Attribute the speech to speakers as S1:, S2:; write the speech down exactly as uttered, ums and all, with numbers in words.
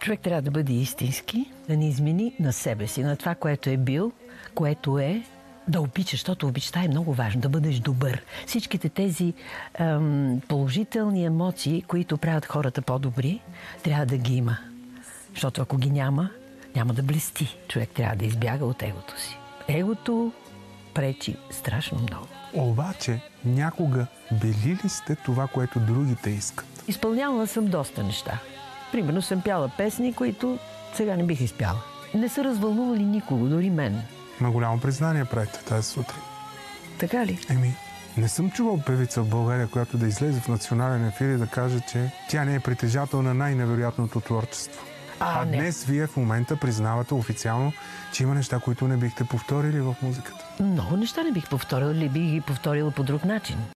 S1: Човек трябва да бъде истински, да не измени на себе си, на това, което е бил, което е, да обичаш, защото обичта е много важно, да бъдеш добър. Всичките тези ем, положителни емоции, които правят хората по-добри, трябва да ги има. Защото ако ги няма, няма да блести. Човек трябва да избяга от егото си. Егото пречи страшно много.
S2: Обаче, някога били ли сте това, което другите искат?
S1: Изпълнявала съм доста неща. Примерно съм пяла песни, които сега не бих изпяла. Не са развълнували никого, дори мен.
S2: На голямо признание правите тази сутрин.
S1: Така ли?
S2: Еми, не съм чувал певица в България, която да излезе в национален ефир и да каже, че тя не е притежател на най-невероятното творчество.
S1: А,
S2: а
S1: не.
S2: днес вие в момента признавате официално, че има неща, които не бихте повторили в музиката.
S1: Много неща не бих повторила или бих ги повторила по друг начин.